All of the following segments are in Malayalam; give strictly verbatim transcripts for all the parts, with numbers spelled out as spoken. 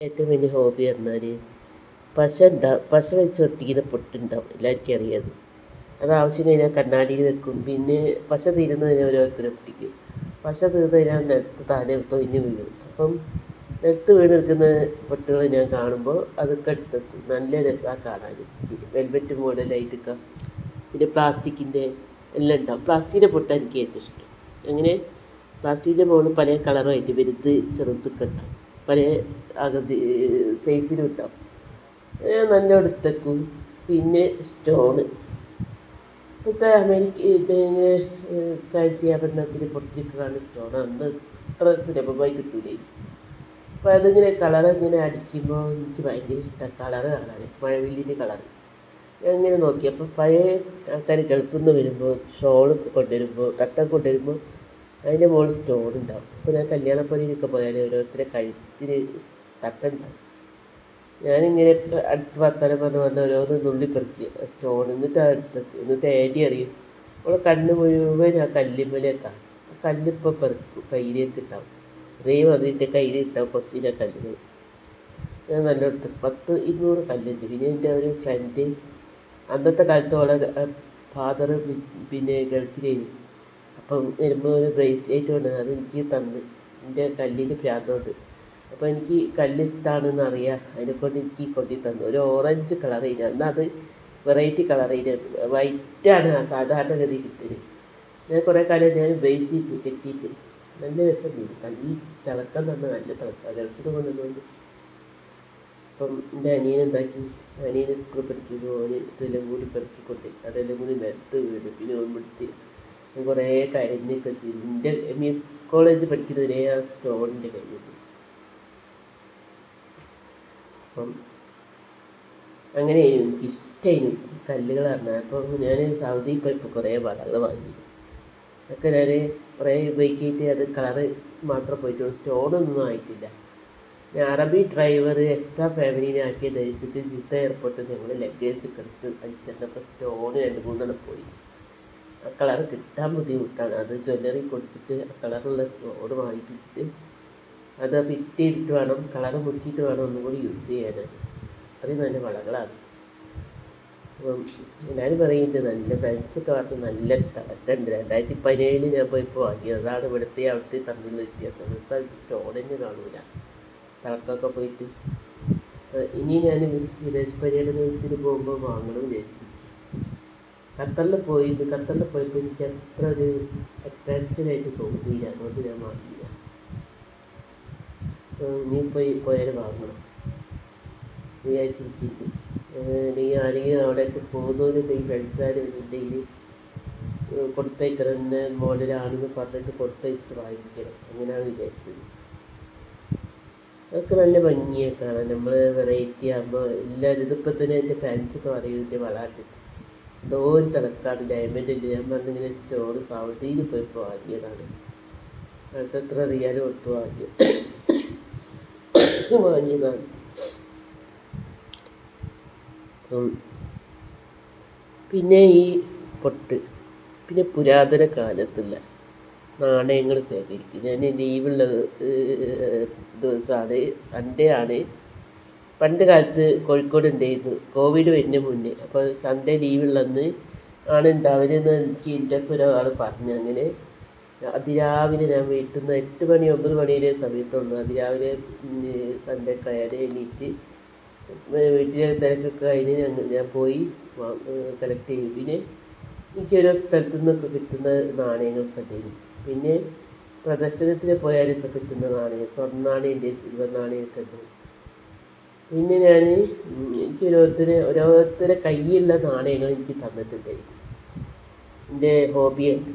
ഏറ്റവും വലിയ ഹോബി പറഞ്ഞാൽ പശ ഉണ്ടാവും. പശ വെച്ച് ഒട്ടിക്കുന്ന പൊട്ടുണ്ടാവും, എല്ലാവർക്കും അറിയാം. അത് ആവശ്യം കഴിഞ്ഞാൽ കണ്ണാടിയിൽ വെക്കും. പിന്നെ പശ തീരുന്നതിന് ഓരോരുത്തർ ഒട്ടിക്കും. പശ തീർന്നു കഴിഞ്ഞാൽ നിലത്ത് താനെ തൊഴിഞ്ഞ് വീഴും. അപ്പം നിലത്ത് വീണ് നിൽക്കുന്ന പൊട്ടുകൾ ഞാൻ കാണുമ്പോൾ അതൊക്കെ എടുത്ത് വെക്കും. നല്ല രസമാണ് കാണാൻ. വെൽവെറ്റ് മോഡലായിട്ടൊക്കെ. പിന്നെ പ്ലാസ്റ്റിക്കിൻ്റെ എല്ലാം ഉണ്ടാവും. പ്ലാസ്റ്റിക്കിൻ്റെ പൊട്ടാണ് എനിക്ക് ഏറ്റവും ഇഷ്ടം. അങ്ങനെ പ്ലാസ്റ്റിക്കിൻ്റെ മുകളിൽ പല കളറുമായിട്ട് വലുത് ചെറുതൊക്കെ ഉണ്ടാവും. പല ആകൃതി സൈസിലും ഉണ്ടാവും. നല്ല എടുത്തേക്കും. പിന്നെ സ്റ്റോണ് ഇപ്പോഴത്തെ അമേരിക്ക കാഴ്ചയാഭരണത്തിൽ പൊട്ടിരിക്കുകയാണ് സ്റ്റോൺ. അന്ന് ഇത്ര സുലഭമായി കിട്ടൂലേ. അപ്പോൾ അതിങ്ങനെ കളർ ഇങ്ങനെ അടിക്കുമ്പോൾ എനിക്ക് ഭയങ്കര ഇഷ്ടമാണ് കളറ് കാണാൻ. മഴവില്ലിൻ്റെ കളറ് അങ്ങനെ നോക്കി. അപ്പോൾ പഴയ ആൾക്കാർ ഗൾഫിൽ നിന്ന് വരുമ്പോൾ ഷോള് കൊണ്ടുവരുമ്പോൾ തട്ടം കൊണ്ടുവരുമ്പോൾ അതിൻ്റെ മുകളിൽ സ്റ്റോൺ ഉണ്ടാവും. അപ്പോൾ ഞാൻ കല്യാണപ്പണിയിലൊക്കെ പോയാൽ ഓരോരുത്തരെ കഴുത്തിന് തട്ടുണ്ടാവും. ഞാനിങ്ങനെ അടുത്ത് വർത്തമാനം പറഞ്ഞ് പറഞ്ഞ് ഓരോന്ന് നുള്ളിപ്പെറുക്കി സ്റ്റോൺ. എന്നിട്ട് അടുത്ത് എന്നിട്ട് ഏടി അറിയും. അവളെ കണ്ണ് മുഴുവൻ ആ കല്ലുമ്മലേക്കാണ്. ആ കല്ലിപ്പോൾ പെറുക്കും, കയ്യിലേക്ക് ഇട്ടാവും. അതേ വന്നിട്ട് കയ്യിൽ ഇട്ടാവും കുറച്ചില്ല കല്ലുകൾ. ഞാൻ നല്ലോട്ട് പത്ത് ഇരുന്നൂറ് കല്ലുണ്ട്. പിന്നെ എൻ്റെ ഒരു ഫ്രണ്ട് അന്നത്തെ കാലത്ത് അവളെ ഫാദർ പിന്നെ ഗൾഫിലേന്. അപ്പം വരുമ്പോൾ ഒരു ബ്രേസ്ലെറ്റ് കൊണ്ട് അത് എനിക്ക് തന്ന്. എൻ്റെ കല്ലിന് പ്രാന്തമുണ്ട്. അപ്പോൾ എനിക്ക് കല്ല് ഇഷ്ടമാണെന്ന് അറിയാം. അതിനെക്കൊണ്ട് എനിക്ക് കൊണ്ടി തന്നു. ഒരു ഓറഞ്ച് കളർ കഴിഞ്ഞാൽ എന്നാൽ അത് വെറൈറ്റി കളർ കഴിഞ്ഞാൽ വൈറ്റാണ് ആ സാധാരണഗതി കിട്ടല്. ഞാൻ കുറേ കാലം ഞാൻ ഉപയോഗിച്ചിട്ട് കെട്ടിയിട്ട് നല്ല രസം ചെയ്തു. നല്ല തിളക്കം തന്നെ, നല്ല തിളക്കം ഗൾഫിൽ കൊണ്ടുവന്നുകൊണ്ട്. അപ്പം എൻ്റെ അനിയനുണ്ടാക്കി. അനിയന് സ്കൂളിൽ പഠിക്കുമ്പോൾ ഓന് ഇതെല്ലാം കൂടി പെറുക്കിക്കൊണ്ട് അതെല്ലാം കൂടി നിലത്ത് വീണ്. പിന്നെ ഓൻ പിടിച്ച് ഞാൻ കുറേ കരഞ്ഞൊക്കെ ചെയ്തു. എൻ്റെ എം ഇ എസ് കോളേജ് പഠിക്കുന്നതിനെ ആ സ്റ്റോണിൻ്റെ കയ്യിൽ. അപ്പം അങ്ങനെ എനിക്കിഷ്ടമായിരുന്നു കല്ലുകൾ പറഞ്ഞാൽ. അപ്പം ഞാൻ സൗദിയിൽ പോയപ്പോൾ കുറേ വളകൾ വാങ്ങി. അതൊക്കെ ഞാൻ കുറേ ഉപയോഗിക്കിയിട്ട് അത് കളറ് മാത്രം പോയിട്ടുള്ളൂ. സ്റ്റോണൊന്നും ആയിട്ടില്ല. ഞാൻ അറബി ഡ്രൈവർ എക്സ്ട്രാ ഫാമിലിനെ ആക്കിയ ദേശത്ത് ജിദ്ദ എയർപോർട്ടിൽ ഞങ്ങൾ ലഗേജ് ഒക്കെ എടുത്ത് അടിച്ചിട്ടപ്പോൾ സ്റ്റോണ് രണ്ട് മൂന്നെണ്ണം പോയി. ആ കളർ കിട്ടാൻ ബുദ്ധിമുട്ടാണ്. അത് ജ്വല്ലറി കൊടുത്തിട്ട് ആ കളറുള്ള സ്റ്റോണ് വാങ്ങിപ്പിച്ചിട്ട് അത് ഫിറ്റ് ചെയ്തിട്ട് വേണം, കളറ് മുക്കിയിട്ട് വേണം ഒന്നും കൂടി യൂസ് ചെയ്യാനാണ്. അത്രയും നല്ല വളകളാണ്. അപ്പം എല്ലാവരും പറയുന്നുണ്ട് നല്ല ഫ്രണ്ട്സൊക്കെ പറഞ്ഞ് നല്ല തിളക്കമുണ്ട്. രണ്ടായിരത്തി പതിനേഴിൽ ഞാൻ പോയപ്പോൾ വാങ്ങിയത്. അതാണ് ഇവിടുത്തെ അവിടുത്തെ തമ്മിലുള്ള വ്യത്യാസം. ഇവിടുത്തെ സ്റ്റോൺ തന്നെ കാണൂല, തിളക്കമൊക്കെ പോയിട്ട്. ഇനി ഞാൻ വിദേശ പര്യടനത്തിന് പോകുമ്പോൾ വാങ്ങണം വിചാരിച്ചിരിക്കും. ഖത്തറിൽ പോയിട്ട് ഖത്തറിൽ പോയപ്പോൾ എനിക്ക് അത്ര ഒരു അട്രാക്ഷനായിട്ട് തോന്നിയില്ല. അതുകൊണ്ട് ഞാൻ വാങ്ങിയില്ല. നീ പോയി പോയാൽ വാങ്ങണം വിചാരിച്ചിരിക്കുന്നു. നീ ആരെങ്കിലും അവിടേക്ക് പോകുന്നവരുണ്ടെങ്കിൽ ഫ്രണ്ട്സുകാരുണ്ടെങ്കിൽ കൊടുത്തയക്കണം. മോഡലാണെന്ന് പറഞ്ഞിട്ട് കൊടുത്തയച്ചിട്ട് വാങ്ങിക്കണം. അങ്ങനെയാണ് വിചാരിച്ചത്. അതൊക്കെ നല്ല ഭംഗിയാണ് കാണാൻ. നമ്മൾ വെറൈറ്റി ആകുമ്പോൾ എല്ലാവരും ഇതിപ്പോൾ തന്നെ എൻ്റെ ഫാൻസൊക്കെ പറയും എൻ്റെ വളാട്ട് എന്തോ ഒരു തിളക്കാണ്, ഡയമണ്ട് ഇല്ല. ഞാൻ പറഞ്ഞിങ്ങനെ സ്റ്റോൺ സൗദിയിൽ പോയപ്പോൾ വാങ്ങിയതാണ്. അടുത്തത്ര റിയാൽ കൊടുത്ത് വാങ്ങിയ വാങ്ങിയതാണ്. പിന്നെ ഈ പൊട്ട് പിന്നെ പുരാതന കാലത്തുള്ള നാണയങ്ങൾ ശേഖരിക്കും. ഞാൻ ലീവുള്ള ദിവസമാണ്, സൺഡേ ആണ്. പണ്ട് കാലത്ത് കോഴിക്കോട് ഉണ്ടായിരുന്നു, കോവിഡ് വരുന്ന മുന്നേ. അപ്പോൾ സൺഡേ ലീവുള്ളന്ന് ആണ് ഉണ്ടാവരുതെന്ന് എനിക്ക് എൻ്റെ അടുത്ത് ഒരാൾ പറഞ്ഞു. അങ്ങനെ അതിരാവിലെ ഞാൻ വീട്ടിൽ നിന്ന് എട്ട് മണി ഒമ്പത് മണിയുടെ സമയത്തുള്ളൂ. അതിരാവിലെ സൺഡേ കയറി എണീറ്റ് വീട്ടിലെ തിരക്കൊക്കെ കഴിഞ്ഞ് ഞാൻ പോയി കളക്ട് ചെയ്യും. പിന്നെ എനിക്ക് ഓരോ സ്ഥലത്തു നിന്നൊക്കെ കിട്ടുന്ന നാണയങ്ങളൊക്കെ ഉണ്ടായിരുന്നു. പിന്നെ പ്രദർശനത്തിന് പോയാലൊക്കെ കിട്ടുന്ന നാണയം, സ്വർണ്ണ നാണയൻ്റെ സിൽവർ നാണയമൊക്കെ ഉണ്ട്. പിന്നെ ഞാൻ എനിക്ക് ഓരോരുത്തരെ ഓരോരുത്തരെ കയ്യിലുള്ള നാണയങ്ങൾ എനിക്ക് തന്നിട്ടുണ്ടായിരുന്നു. എൻ്റെ ഹോബിയുണ്ട്.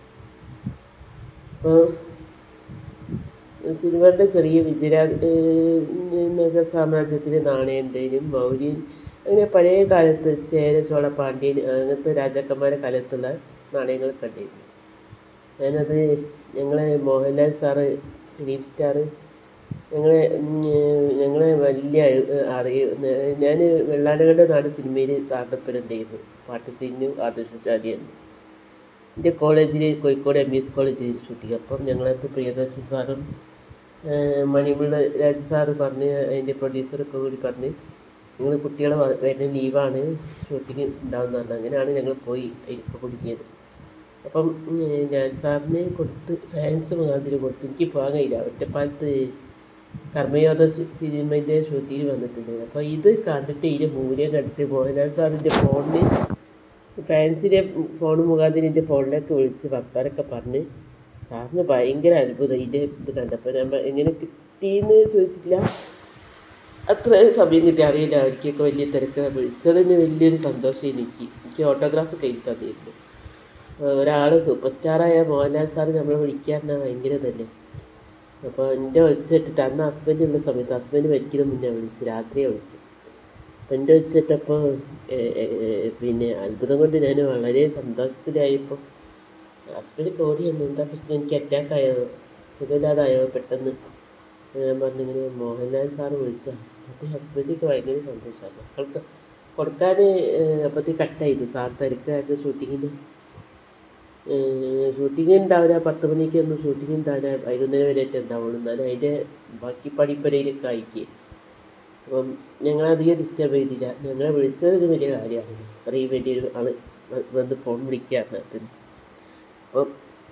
അപ്പോൾ സിൽവറിൻ്റെ ചെറിയ വിജയനഗര സാമ്രാജ്യത്തിൻ്റെ നാണയം ഉണ്ടായിരുന്നു, മൗര്യൻ, അങ്ങനെ പഴയ കാലത്ത് ചേര ചോള പാണ്ഡ്യൻ അങ്ങനത്തെ രാജാക്കന്മാരെ കാലത്തുള്ള നാണയങ്ങളൊക്കെ ഉണ്ടായിരുന്നു. ഞാനത് ഞങ്ങളെ മോഹൻലാൽ സാറ്, ഫിലിം സ്റ്റാർ, ഞങ്ങളെ ഞങ്ങളെ വലിയ അറിയ ഞാൻ വെള്ളാനകളുടെ നാട് സിനിമയിൽ സാറിൻ്റെ ഒപ്പം ഉണ്ടായിരുന്നു. പാട്ട് സീനും ആദർശചാരിയായിരുന്നു. എൻ്റെ കോളേജിൽ കോഴിക്കോട് എം ഇ എസ് കോളേജിൽ ഷൂട്ടിങ്. അപ്പം ഞങ്ങൾക്ക് പ്രിയദർശൻ സാറും മണിമുള്ള രാജു സാറ് പറഞ്ഞ് അതിൻ്റെ പ്രൊഡ്യൂസറൊക്കെ കൂടി പറഞ്ഞ് നിങ്ങൾ കുട്ടികളെ വരുന്ന ലീവാണ്, ഷൂട്ടിങ് ഉണ്ടാവുമെന്ന് പറഞ്ഞു. അങ്ങനെയാണ് ഞങ്ങൾ പോയി അതിലൊക്കെ കുടുങ്ങിയത്. അപ്പം ഞാൻ സാറിന് കൊടുത്ത് ഫാൻസ് മുഖാന്തരം കൊടുത്ത് എനിക്ക് പോകാൻ കഴിയില്ല. ഒറ്റപ്പാലത്ത് കർമ്മയോധ സിനിമേൻ്റെ ഷൂട്ടിങ് വന്നിട്ടുണ്ട്. അപ്പോൾ ഇത് കണ്ടിട്ട് ഇതിൻ്റെ മൂല്യം കണ്ടിട്ട് മോഹൻലാൽ സാറിൻ്റെ ഫോണിൽ ഫാൻസിൻ്റെ ഫോൺ മുഖാന്തരം എൻ്റെ ഫോണിലേക്ക് വിളിച്ച് വർത്താനൊക്കെ പറഞ്ഞ് സാറിന് ഭയങ്കര അത്ഭുതം ഇതിൻ്റെ ഇത് കണ്ടപ്പോൾ. ഞാൻ എങ്ങനെ കിട്ടിയെന്ന് ചോദിച്ചിട്ടില്ല, അത്ര സമയം കിട്ടി അറിയില്ല. അവർക്കൊക്കെ വലിയ തിരക്ക്. വിളിച്ചതിന് വലിയൊരു സന്തോഷം എനിക്ക് എനിക്ക് ഓട്ടോഗ്രാഫ് കയ്യിൽ തന്നിരുന്നു. ഒരാൾ സൂപ്പർ സ്റ്റാറായ മോഹൻലാൽ സാറ് നമ്മളെ വിളിക്കാറുണ്ട് ഭയങ്കര തന്നെ. അപ്പോൾ എൻ്റെ വെച്ചിട്ടിട്ട് അന്ന് ഹസ്ബൻഡുള്ള സമയത്ത് ഹസ്ബൻഡ് മരിക്കുന്ന മുന്നേ വിളിച്ച്, രാത്രിയെ വിളിച്ചു. അപ്പം എൻ്റെ വെച്ചിട്ടപ്പോൾ പിന്നെ അത്ഭുതം കൊണ്ട് ഞാൻ വളരെ സന്തോഷത്തിലായപ്പോൾ ഹസ്ബൻഡ് കോടി വന്നു. എന്താ പ്രശ്നം, എനിക്ക് അറ്റാക്കായോ സുഖമില്ലാതായോ പെട്ടെന്ന് ഞാൻ പറഞ്ഞിങ്ങനെ മോഹൻലാൽ സാറ് വിളിച്ചാൽ. അപ്പോൾ ഹസ്ബൻഡിക്ക് ഭയങ്കര സന്തോഷമാണ്. മക്കൾക്ക് കൊടുക്കാൻ അപ്പോഴത്തേക്ക് കട്ടായത്. സാർ തിരക്കായിരുന്നു ഷൂട്ടിങ്ങിന്. ഷൂട്ടിങ് ഉണ്ടാവില്ല, പത്ത് മണിക്കൊന്നും ഷൂട്ടിങ് ഉണ്ടാവില്ല, വൈകുന്നേരം വരെയായിട്ട് ഉണ്ടാവുള്ളൂ. എന്നാലും അതിൻ്റെ ബാക്കി പണിപ്പരയിലൊക്കെ അയക്കുക. അപ്പം ഞങ്ങളധികം ഡിസ്റ്റർബ് ചെയ്തില്ല. ഞങ്ങളെ വിളിച്ചതൊരു വലിയ കാര്യമാണ്. അത്രയും വലിയൊരു ആൾ വന്ന് ഫോൺ വിളിക്കുകയാണ് അതിന്. അപ്പം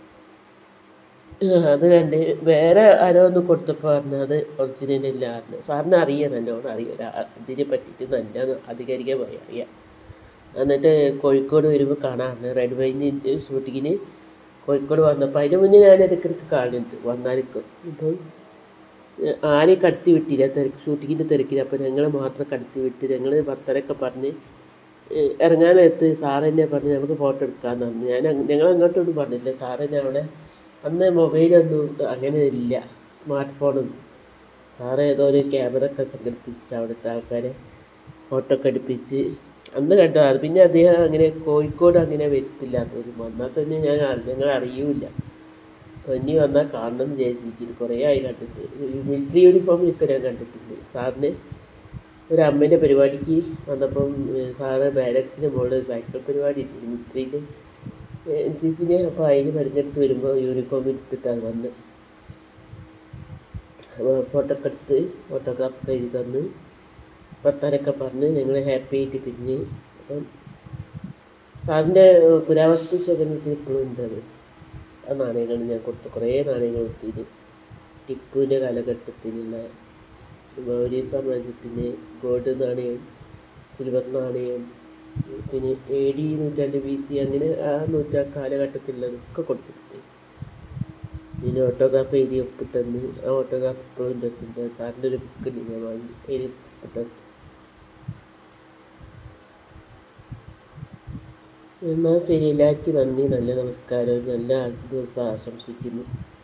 അത് കണ്ട് വേറെ ആരോ ഒന്ന് കൊടുത്തപ്പോൾ പറഞ്ഞാൽ അത് ഒറിജിനലില്ല പറഞ്ഞു. സാറിന് അറിയാം, നല്ലോണം അറിയാം, അതിനെ പറ്റിയിട്ട് നല്ല അധികാരികമായി അറിയാം. എന്നിട്ട് കോഴിക്കോട് വരുമ്പോൾ കാണാറുണ്ട്. റെഡ് വൈനിൻ്റെ ഷൂട്ടിങ്ങിന് കോഴിക്കോട് വന്നപ്പോൾ അതിന് മുന്നേ ഞാൻ ഇടയ്ക്കിടയ്ക്ക് കാണുന്നുണ്ട് വന്നാലിക്കും. അപ്പോൾ ആരെയും കടത്തി വിട്ടില്ല തിരക്ക്, ഷൂട്ടിങ്ങിൻ്റെ തിരക്കില്ല. അപ്പോൾ ഞങ്ങൾ മാത്രം കടത്തി വിട്ട് ഞങ്ങൾ ഭർത്തരൊക്കെ പറഞ്ഞ് ഇറങ്ങാനെടുത്ത് സാറെന്നെ പറഞ്ഞ് നമുക്ക് ഫോട്ടോ എടുക്കാമെന്ന് പറഞ്ഞു. ഞാൻ ഞങ്ങൾ അങ്ങോട്ടൊന്നും പറഞ്ഞില്ല. സാറെന്നെ അവിടെ അന്ന് മൊബൈലൊന്നും അങ്ങനെ ഇല്ല, സ്മാർട്ട് ഫോണൊന്നും. സാറ് ഏതോ ഒരു ക്യാമറ ഒക്കെ സംഘടിപ്പിച്ചിട്ട് അവിടുത്തെ ആൾക്കാരെ ഫോട്ടോ ഒക്കെ എടുപ്പിച്ച് അന്ന് കണ്ടതാണ്. പിന്നെ അദ്ദേഹം അങ്ങനെ കോഴിക്കോട് അങ്ങനെ വരത്തില്ല. ഒരു വന്നാൽ തന്നെ ഞാൻ ഞങ്ങൾ അറിയൂല. അപ്പോൾ ഇനി വന്നാൽ കാണണം എന്ന് വിചാരിച്ചിരിക്കുന്നു. കുറേ ആയി കണ്ടിട്ട്. മിലിറ്ററി യൂണിഫോമിലൊക്കെ ഞാൻ കണ്ടിട്ടുണ്ട് സാറിന്. ഒരു അമ്മേൻ്റെ പരിപാടിക്ക് വന്നപ്പം സാറ് ബാലൻസിൻ്റെ മുകളിൽ സൈക്കിൾ പരിപാടി മിലിറ്ററിയിൽ എൻ സി സിനെ. അപ്പോൾ അതിന് പരിഞ്ഞെടുത്ത് വരുമ്പോൾ യൂണിഫോം ഇട്ടിട്ടാണ് വന്ന് ഫോട്ടോ ഒക്കെ എടുത്ത് ഫോട്ടോഗ്രാഫ് എഴുതി തന്ന് വർത്താനൊക്കെ പറഞ്ഞ് ഞങ്ങൾ ഹാപ്പി ആയിട്ട് പിരിഞ്ഞ്. അപ്പം സാറിൻ്റെ പുരാവസ്തു ശേഖരണത്തിൽ ഇപ്പോഴും ഉണ്ട് അത്. ആ നാണയങ്ങൾ ഞാൻ കൊടുത്തു, കുറേ നാണയങ്ങൾ കൊടുത്തിന്. ടിപ്പുവിൻ്റെ കാലഘട്ടത്തിലുള്ള മൗര്യ സാമ്രാജ്യത്തിൻ്റെ ഗോൾഡ് നാണയം, സിൽവർ നാണയം, പിന്നെ എ ഡി നൂറ്റാണ്ട് ബി സി അങ്ങനെ ആ നൂറ്റാ കാലഘട്ടത്തിലുള്ളതൊക്കെ കൊടുത്തിട്ടുണ്ട്. പിന്നെ ഓട്ടോഗ്രാഫ് എഴുതി ഒപ്പിട്ടെന്ന്. ആ ഓട്ടോഗ്രാഫ് ഇപ്പോഴും എൻ്റെ അടുത്തുണ്ട്. സാറിൻ്റെ ഒരു ബുക്ക് ഞാൻ വാങ്ങി എഴുതി ഒപ്പിട്ടെന്ന്. എന്നാൽ ശരി, എല്ലാവർക്കും നന്ദി, നല്ല നമസ്കാരം, നല്ല ദിവസം ആശംസിക്കുന്നു.